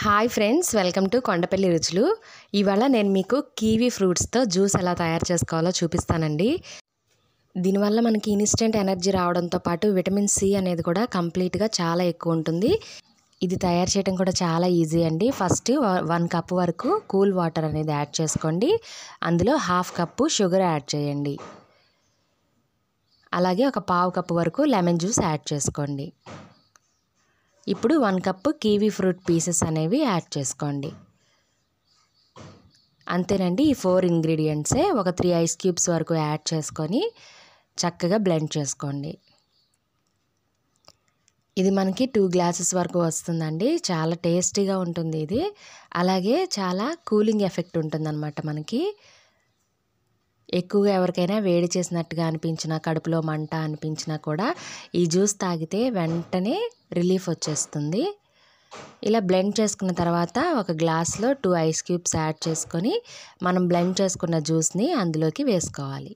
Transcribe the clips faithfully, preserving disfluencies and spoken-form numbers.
Hi friends, welcome to Kondapalli Ruchulu. ఇవాళ నేను మీకు కివీ ఫ్రూట్స్తో జ్యూస్ ఎలా తయారు చేసుకోవాలో చూపిస్తానండి. దీనివల్ల మనకి ఇన్స్టెంట్ ఎనర్జీ రావడంతో పాటు విటమిన్ సి అనేది కూడా కంప్లీట్గా చాలా ఎక్కువ ఉంటుంది. ఇది తయారు చేయడం కూడా చాలా ఈజీ అండి. ఫస్ట్ వన్ కప్ వరకు కూల్ వాటర్ అనేది యాడ్ చేసుకోండి. అందులో హాఫ్ కప్పు షుగర్ యాడ్ చేయండి. అలాగే ఒక పావు కప్పు వరకు లెమన్ జ్యూస్ యాడ్ చేసుకోండి. ఇప్పుడు one cup kiwi fruit pieces అనేవి యాడ్ చేసుకోండి. అంతేనండి, ఈ ఫోర్ ఇంగ్రీడియంట్సే. ఒక త్రీ ఐస్ క్యూబ్స్ వరకు యాడ్ చేసుకొని చక్కగా బ్లెండ్ చేసుకోండి. ఇది మనకి టూ గ్లాసెస్ వరకు వస్తుందండి. చాలా టేస్టీగా ఉంటుంది ఇది. అలాగే చాలా కూలింగ్ ఎఫెక్ట్ ఉంటుందన్నమాట. మనకి ఎక్కువగా ఎవరికైనా వేడి చేసినట్టుగా అనిపించినా, కడుపులో మంట అనిపించినా కూడా ఈ జ్యూస్ తాగితే వెంటనే రిలీఫ్ వచ్చేస్తుంది. ఇలా బ్లెండ్ చేసుకున్న తర్వాత ఒక గ్లాస్లో టూ ఐస్ క్యూబ్స్ యాడ్ చేసుకొని మనం బ్లెండ్ చేసుకున్న జ్యూస్ని అందులోకి వేసుకోవాలి.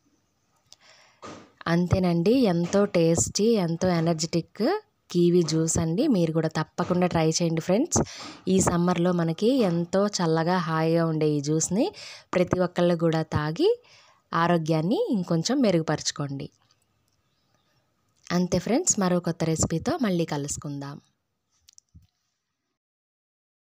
అంతేనండి, ఎంతో టేస్టీ, ఎంతో ఎనర్జెటిక్ కివీ జ్యూస్ అండి. మీరు కూడా తప్పకుండా ట్రై చేయండి ఫ్రెండ్స్. ఈ సమ్మర్లో మనకి ఎంతో చల్లగా హాయిగా ఉండే ఈ జ్యూస్ని ప్రతి ఒక్కళ్ళు కూడా తాగి ఆరోగ్యాన్ని ఇంకొంచెం మెరుగుపరచుకోండి. అంతే ఫ్రెండ్స్, మరో కొత్త రెసిపీతో మళ్ళీ కలుసుకుందాం.